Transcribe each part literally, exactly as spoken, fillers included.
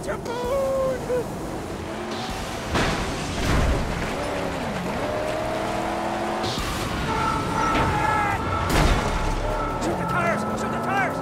to food! Shoot the tires! Shoot the tires!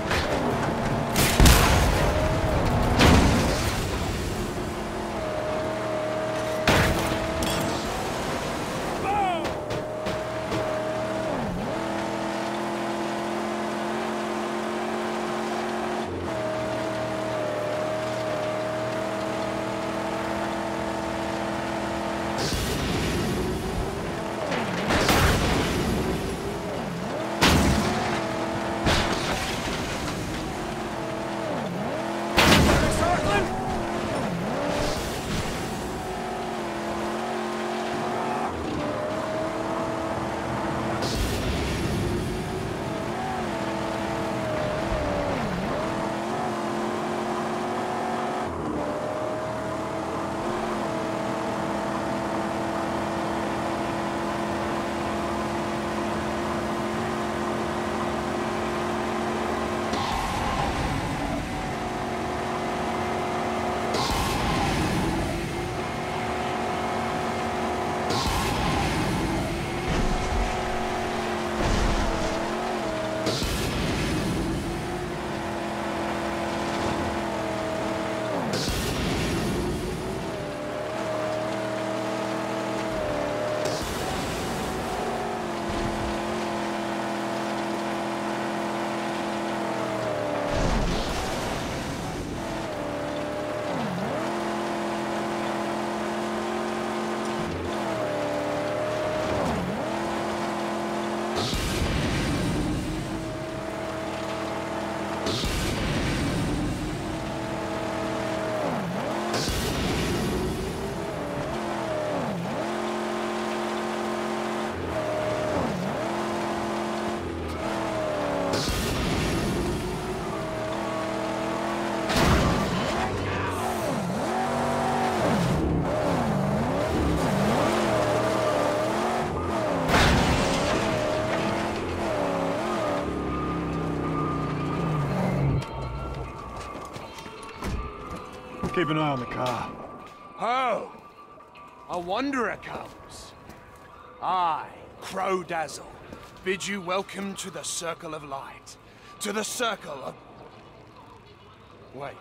Keep an eye on the car. Oh! A wanderer comes. I, Crow Dazzle, bid you welcome to the Circle of Light. To the Circle of... Wait.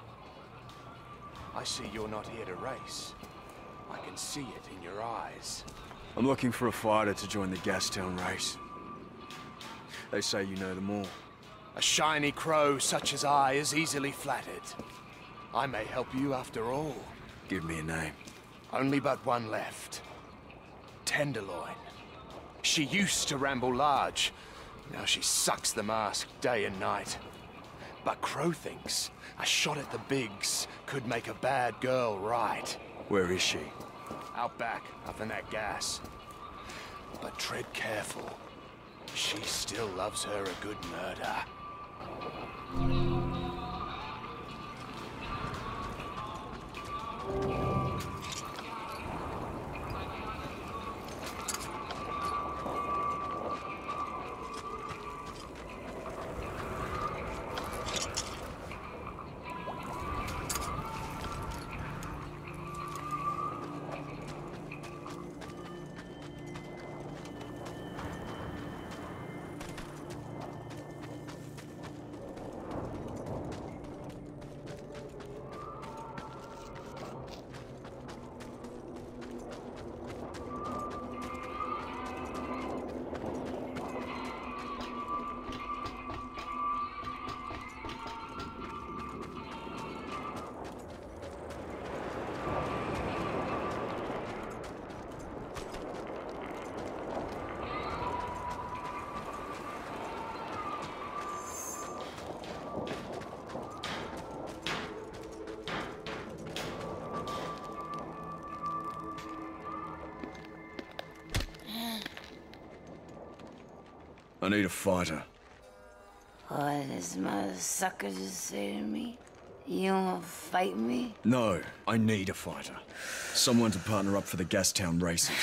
I see you're not here to race. I can see it in your eyes. I'm looking for a fighter to join the Gastown race. They say you know them all. A shiny crow such as I is easily flattered. I may help you after all. Give me a name. Only but one left. Tenderloin. She used to ramble large. Now she sucks the mask day and night. But Crow thinks a shot at the bigs could make a bad girl right. Where is she? Out back, up in that gas. But tread careful. She still loves her a good murder. I need a fighter. What does my sucker just say to me? You wanna fight me? No, I need a fighter. Someone to partner up for the Gastown races.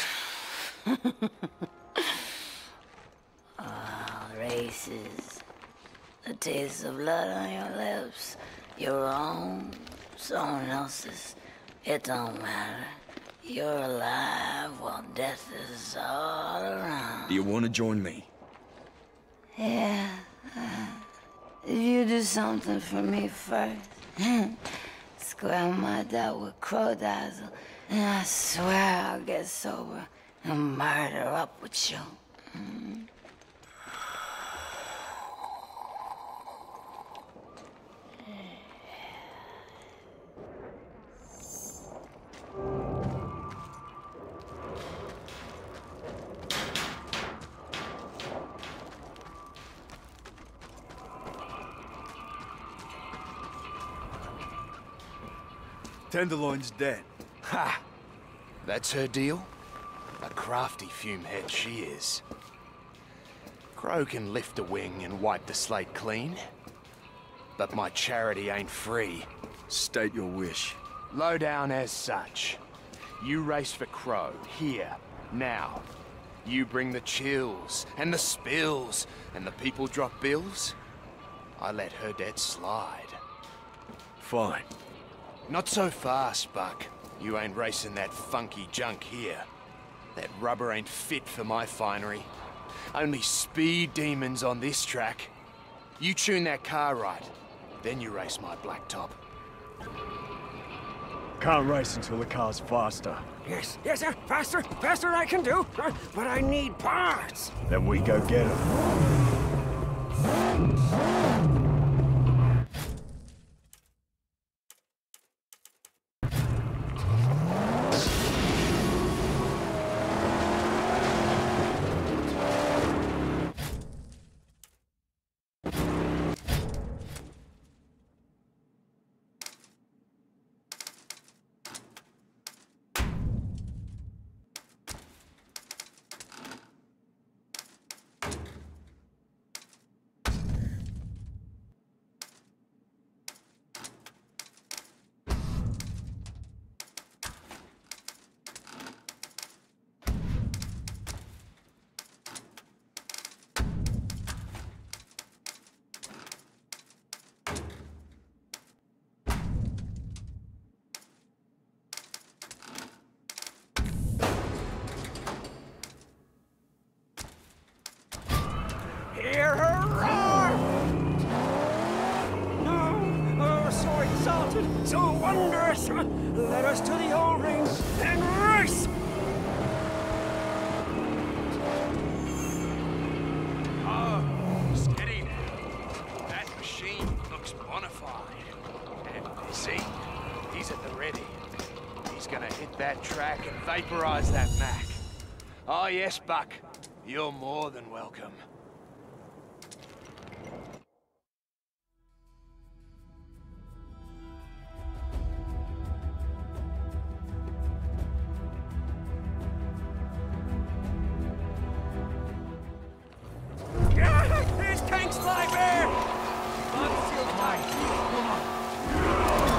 Oh, races. The taste of blood on your lips. Your own someone else's. It don't matter. You're alive while death is all around. Do you want to join me? Yeah. Uh, if you do something for me first, square my doubt with Crowdazzle, and I swear I'll get sober and murder up with you. Mm. Tenderloin's dead. Ha! That's her deal? A crafty fumehead she is. Crow can lift a wing and wipe the slate clean. But my charity ain't free. State your wish. Low down as such. You race for Crow, here, now. You bring the chills, and the spills, and the people drop bills. I let her debt slide. Fine. Not so fast, Buck. You ain't racing that funky junk here. That rubber ain't fit for my finery. Only speed demons on this track. You tune that car right, then you race my blacktop. Can't race until the car's faster. Yes, yes, sir. Faster, faster I can do. Uh, But I need parts. Then we go get 'em. Hear her roar! No, oh, so exalted, so wondrous. Let us to the old ring and race! Oh, steady now. That machine looks bona fide. And you see, he's at the ready. He's gonna hit that track and vaporize that Mac. Oh yes, Buck. You're more than welcome. These tanks fly bare! Come on, tight. Come on.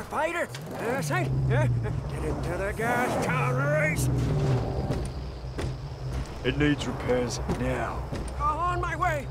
spider. Uh, Saint, uh, get into the gas town race. It needs repairs now. On my way.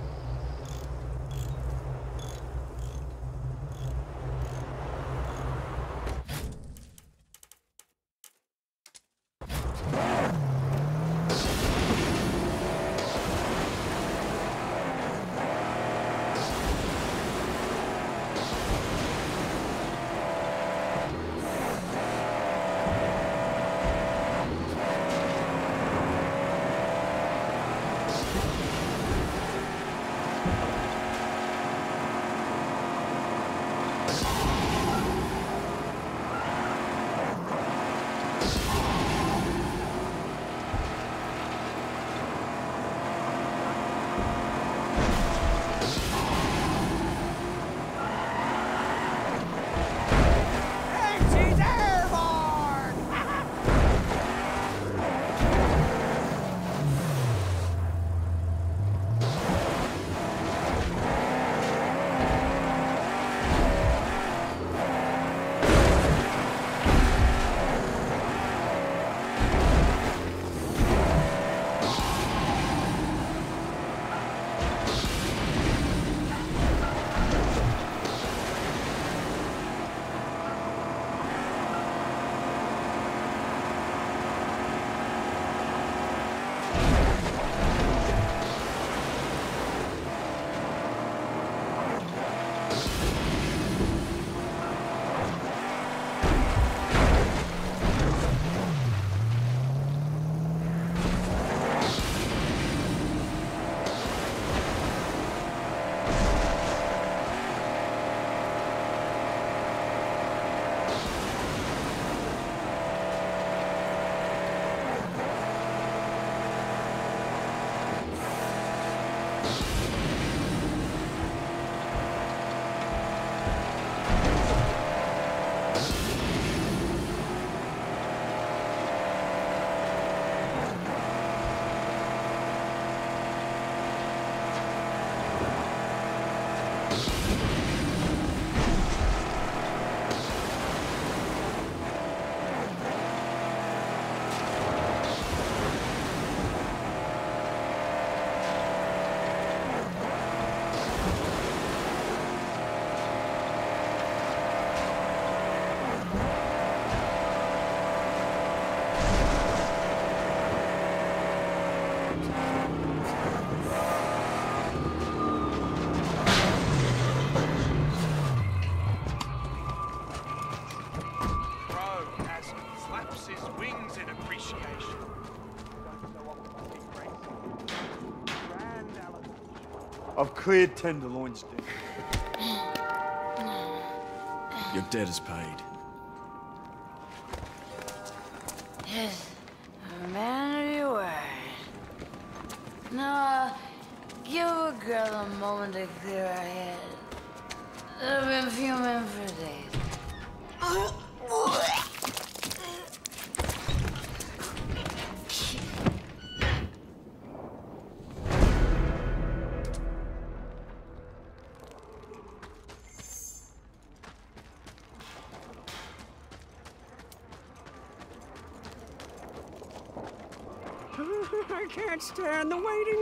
I've cleared Tenderloin's debt. Your debt is paid. Yes, a man of your word. Now, uh, give a girl a moment to clear her head. I've been fuming for days. I can't stand the waiting.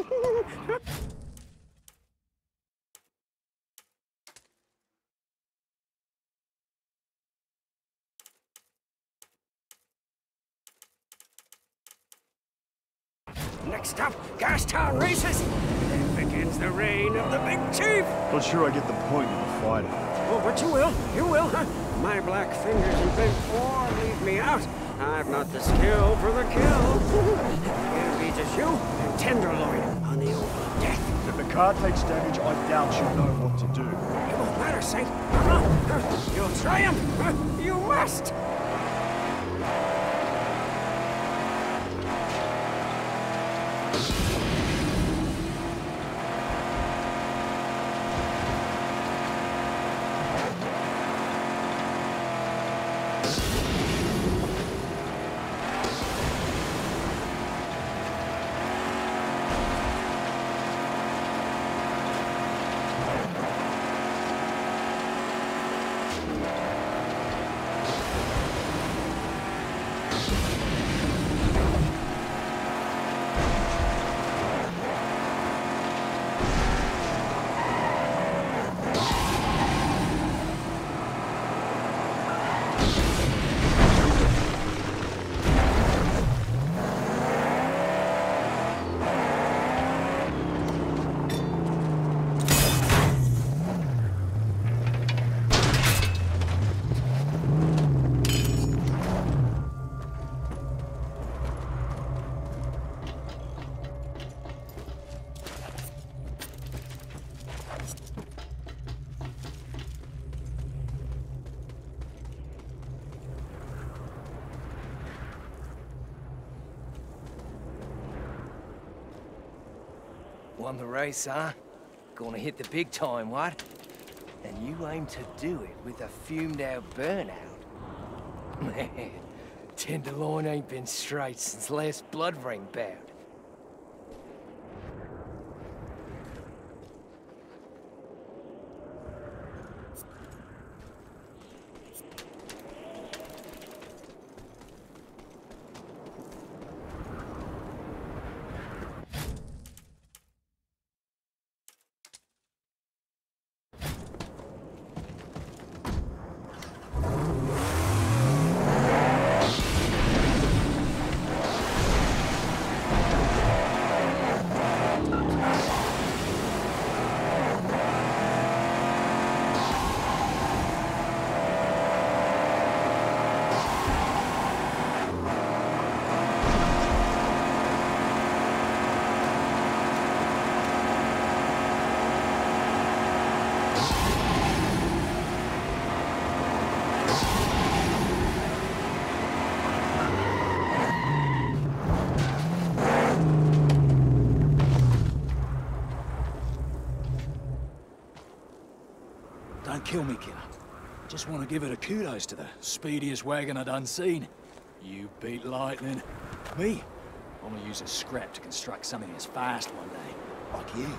Next up, Gastown races. Then begins the reign of the big chief. Not sure I get the point of the fighting. Oh, but you will. You will, huh? My black fingers and bent form leave me out. I've not the skill for the kill. It'll be just you and Tenderloin on the old death. If the car takes damage, I doubt you'll know what to do. It won't matter, Saint. Uh-huh. You'll triumph. You must. Won the race, huh? Gonna hit the big time, what? And you aim to do it with a fumed-out burnout. Man, Tenderloin ain't been straight since last blood ring bout. Don't kill me, killer. Just want to give it a kudos to the speediest wagon I done seen. You beat lightning. Me? I'm gonna use a scrap to construct something as fast one day. Like you.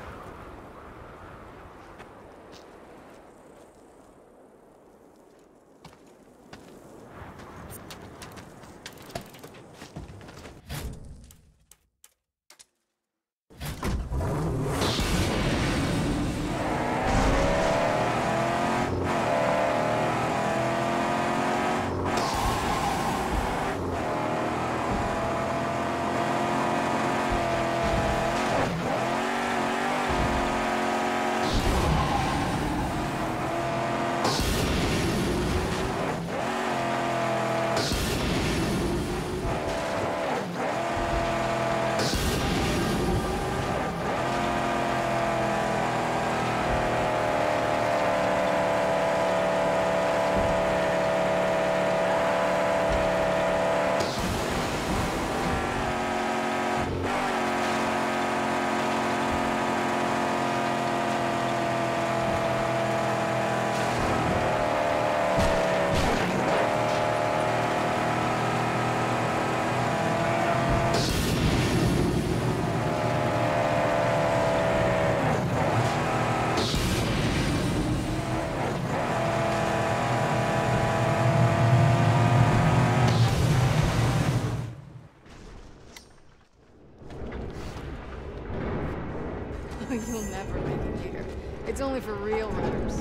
You'll never make it here. It's only for real runners.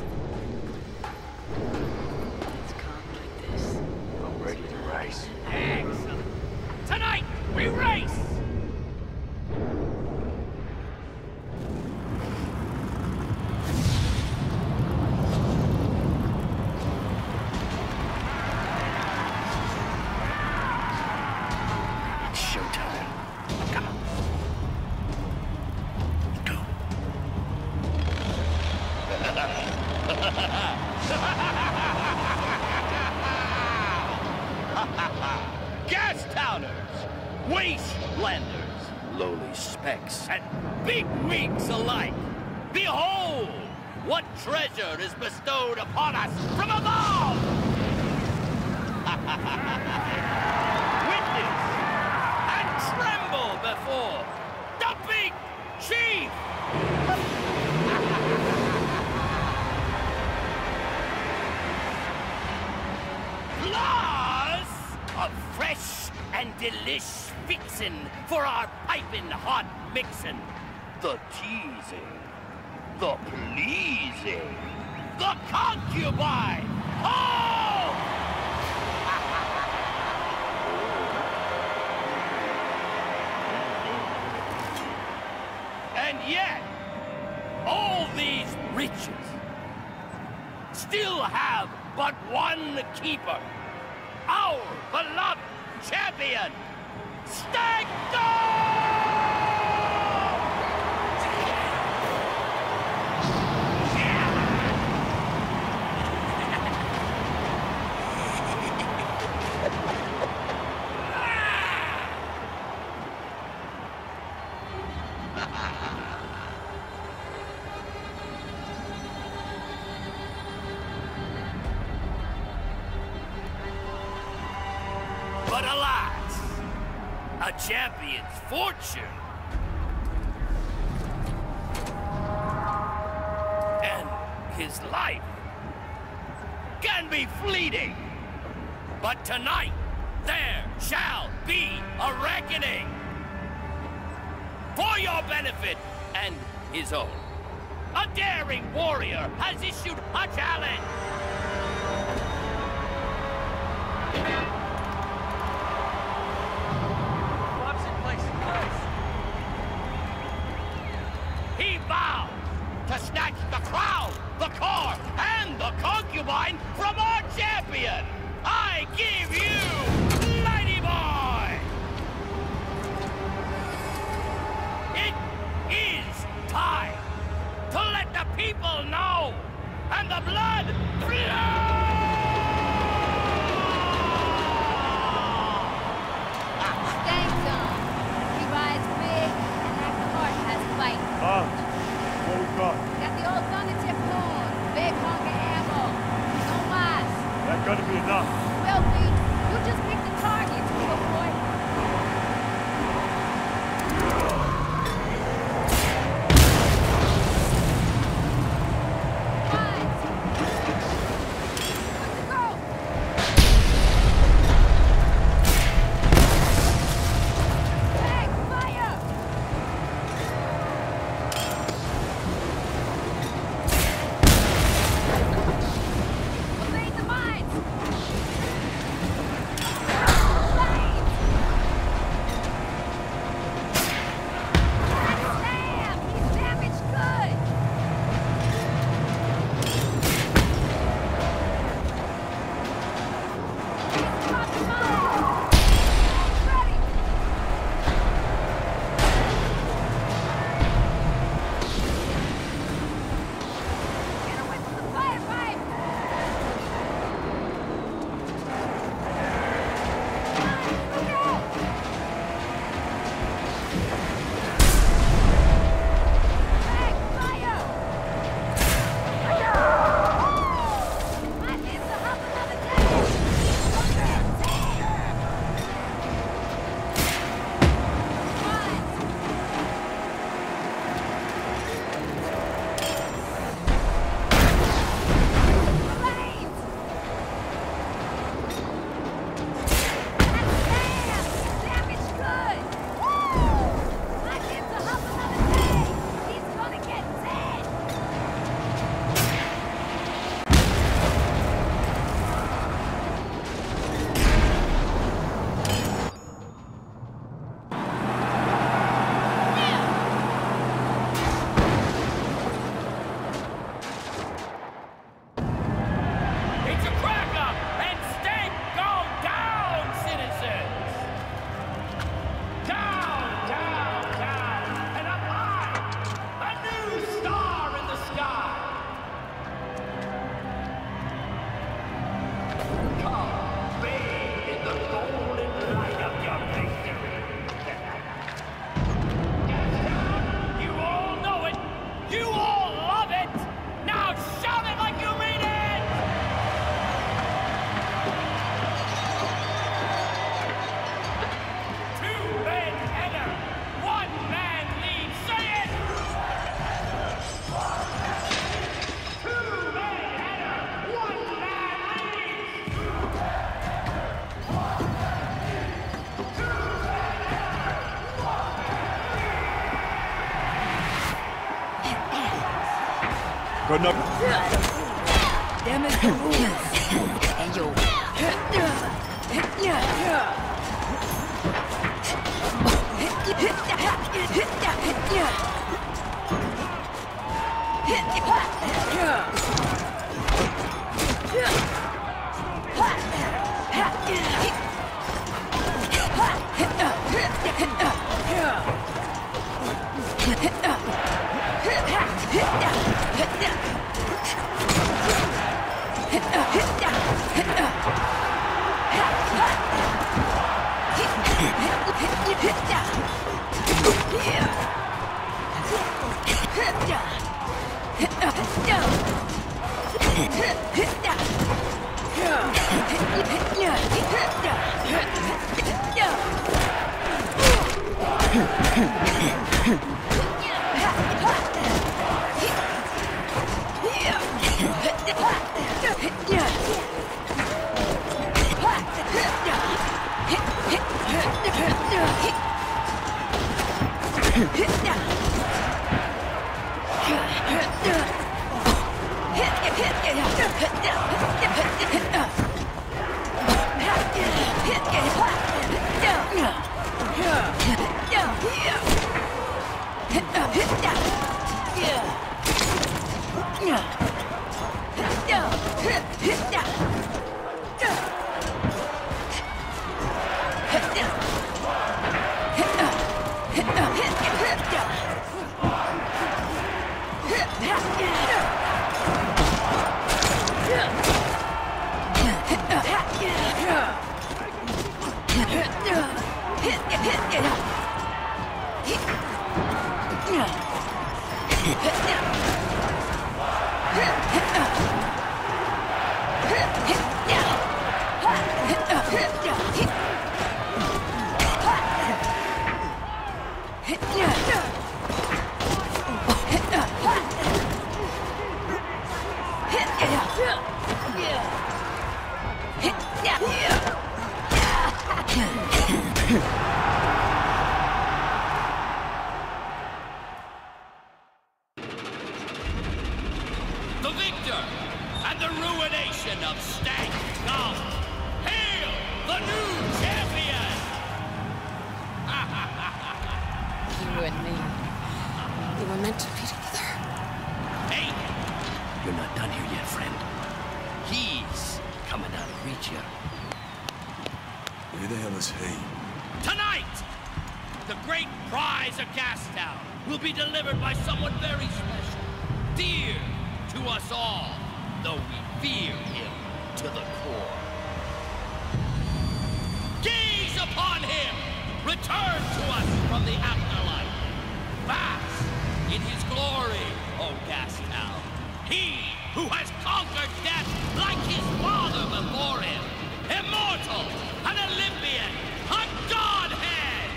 It's calm like this. I'm ready to race. Excellent. Tonight, we race! Gas towners, wastelanders, lowly specks, and big wigs alike. Behold, what treasure is bestowed upon us from above! Witness and tremble before the big chief! Plus, a fresh and delish fixin' for our piping hot mixin'. The teasing, the pleasing, the concubine. Oh! And yet, all these riches still have but one keeper. Our beloved champion, Stagdom! a champion's fortune. And his life can be fleeting. But tonight, there shall be a reckoning. For your benefit and his own, a daring warrior has issued a challenge. He vowed to snatch the crown, the core, and the concubine from our champion. I give you Mighty Boy! It is time to let the people know, and the blood flow! Thanks, um. He rides big, and like the horse has fight. Ah, what we got? Got the old thunder tip horn, big hunk of ammo. No mas. That gotta be enough. Will be. You just pick the target, little boy. Mines. Good to go. Bang, fire! Evade the mines! Blades! Slam! He's damaged good! He's dropping mines! Ready! Get away from the fire pipe! Look out! Bang! Fire! Might miss the hub another day! Blades! Damage good! Woo! Might miss the hub another day! He's gonna get dead! It's a cracker, and stake go down, citizens! Down, down, down, and up high! A new star in the sky! Come, bathe in the golden light of your victory! Yes, you all know it! You all love it! Now shout it like you mean it! Two men enter, one man leaves. Say it! Two men enter, one man leaves. Got enough. Damage the rules. And you. The victor and the ruination of Stank Gum. Hail the new champion! You and me, we were meant to be together. Hey! You're not done here yet, friend. He's coming out of reach here. Who the hell is he? Tonight, the great prize of Gastown will be delivered by someone very special, dear to us all, though we fear him to the core. Gaze upon him, return to us from the afterlife. Bask in his glory, O Gastown. He who has conquered death like his father before him. Immortal, an Olympian, a godhead!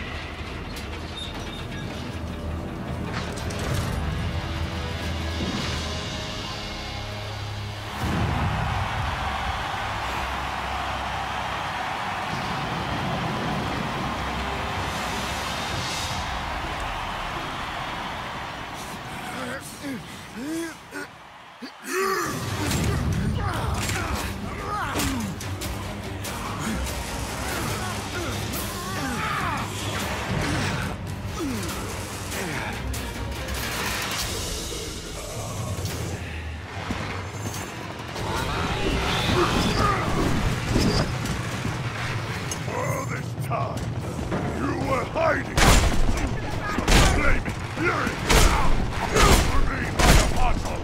All this time, you were hiding. Flaming fury. You remain my apostle.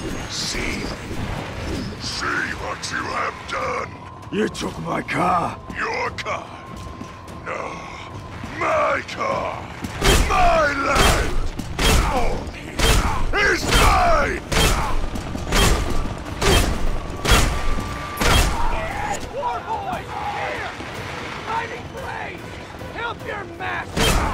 See? See what you have done? You took my car. Your car? No. My car! My land! All here is mine! War boys! Here! Hiding place! Help your master!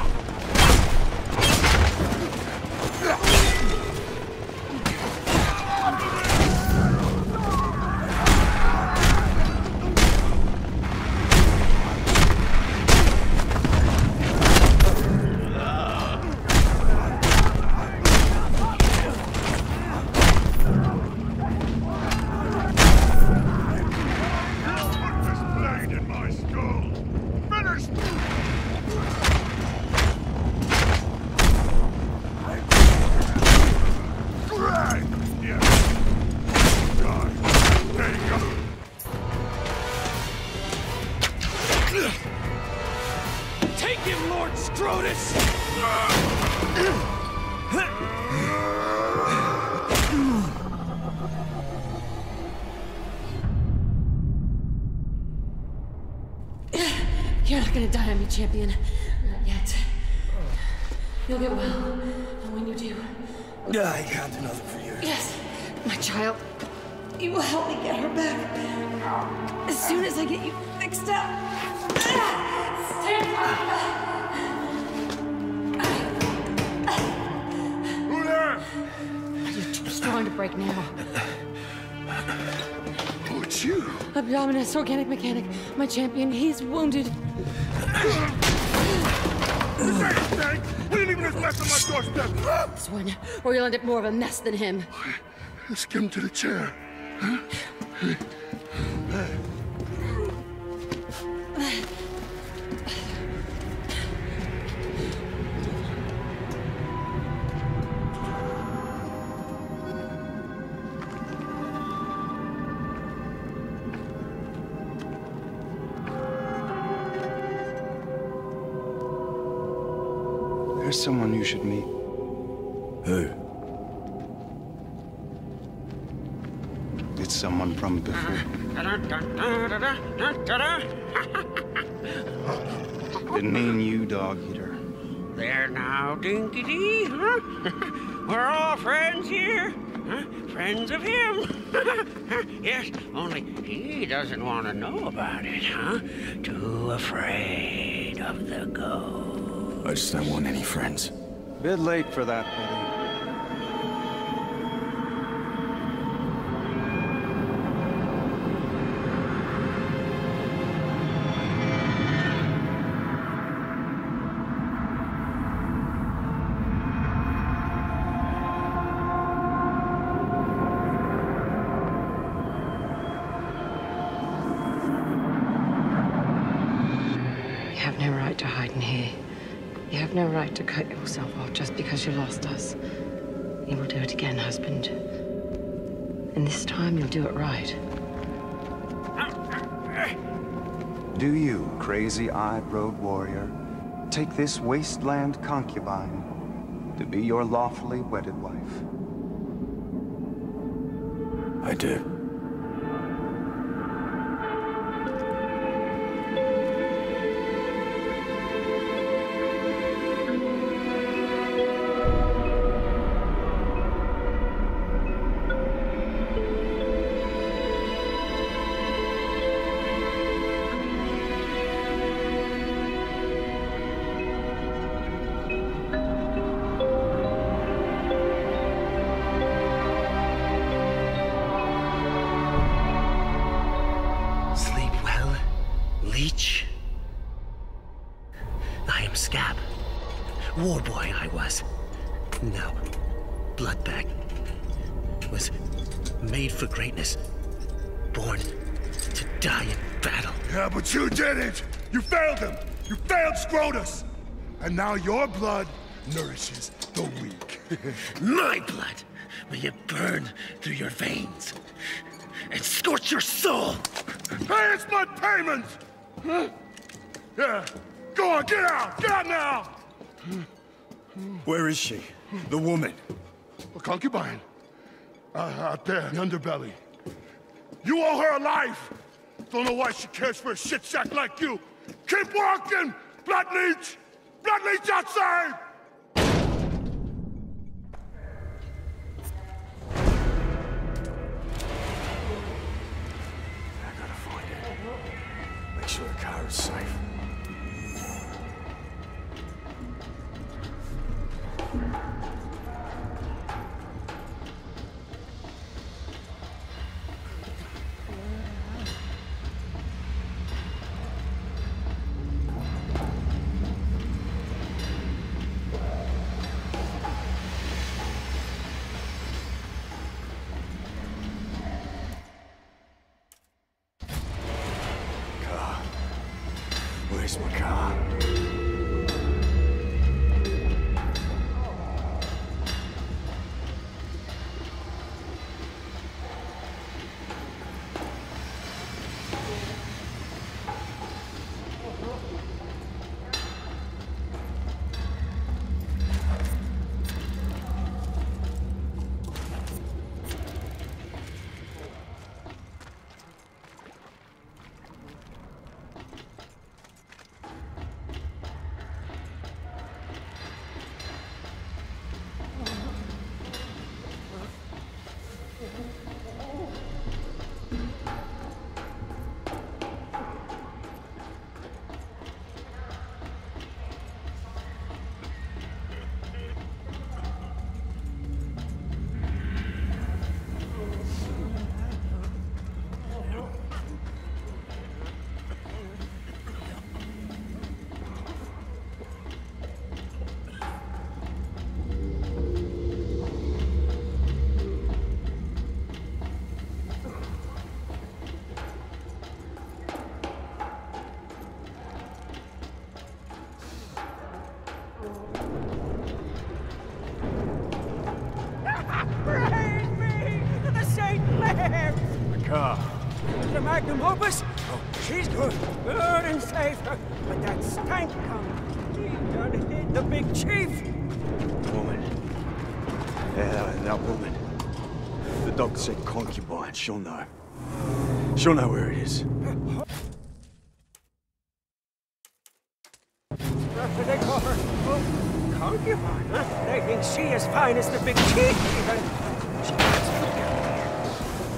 Take him, Lord Scrotus! You're not gonna die on me, champion. Not yet. You'll get well. And when you do... I can't do nothing for you. Yes, my child. You will help me get her back. As soon as I get you fixed up. Stand Who there? You're too strong to break now. Who it's you? Abdominus, organic mechanic. My champion, he's wounded. This ain't a thing! We didn't even just mess on my doorstep! This one, or you'll end up more of a mess than him. Let's get him to the chair. Huh? There's someone you should meet. Who? It's someone from before. Didn't mean you, dog eater. There now, Dinky-Dee, huh? We're all friends here, huh? Friends of him. Yes, only he doesn't want to know about it, huh? Too afraid of the ghost. I just don't want any friends. Bit late for that, buddy. You have no right to hide in here. You have no right to cut yourself off just because you lost us. You will do it again, husband. And this time you'll do it right. Do you, crazy-eyed road warrior, take this wasteland concubine to be your lawfully wedded wife? I do. I am Scab. War boy I was. No. Bloodbag. Was made for greatness. Born to die in battle. Yeah, but you didn't! You failed him! You failed Scrotus! And now your blood nourishes the weak. My blood! May it burn through your veins and scorch your soul! Hey, it's my payment! Huh? Yeah, go on, get out! Get out now! Where is she? The woman? A concubine. Uh, out there, the underbelly. You owe her a life! Don't know why she cares for a shit sack like you! Keep walking! Blood leech! Blood leech outside! Make sure the car is safe. Where's my car? Praise be to the Saint Mary! The car. The magnum opus? Oh, she's good. Good and safe. But that stank come. He done hit the big chief. Woman. Yeah, that, that woman. The doctor said concubine. She'll know. She'll know where it is. What do they call her? Oh, concubine, huh? They think she is fine as the big chief, even. She must be down here.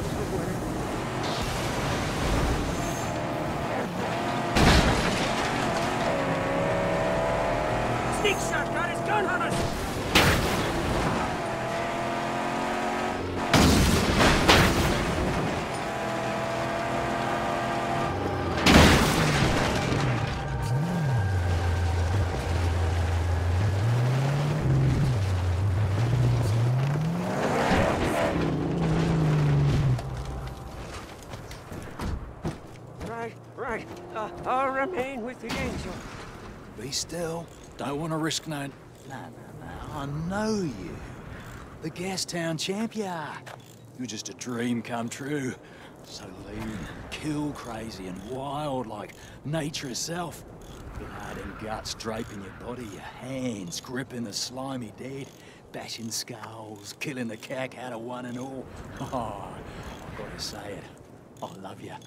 Somewhere. Sneak shot got his gun on us! Right, uh, I'll remain with the angel. Be still. Don't want to risk no... No, no, no. I know you. The Gastown champion. You're just a dream come true. So lean, kill crazy and wild like nature itself. Your heart and guts draping your body, your hands gripping the slimy dead, bashing skulls, killing the cack out of one and all. Oh, I've got to say it. I love you.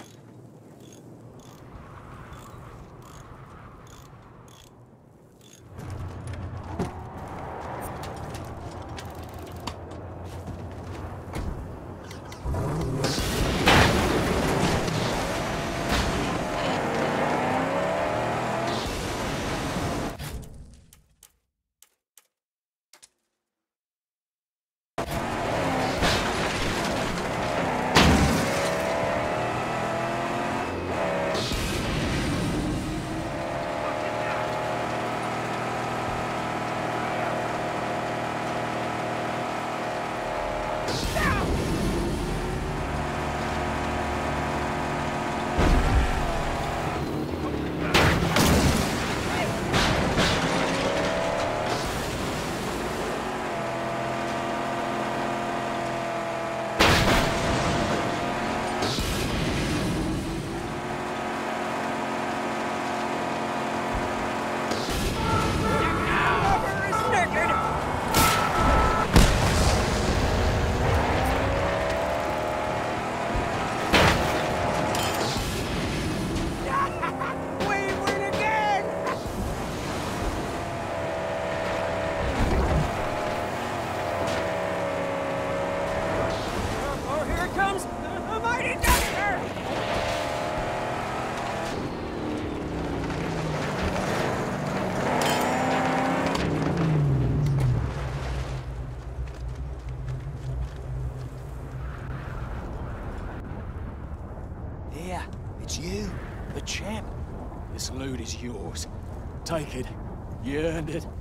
Yeah, it's you, the champ. This loot is yours. Take it. You earned it.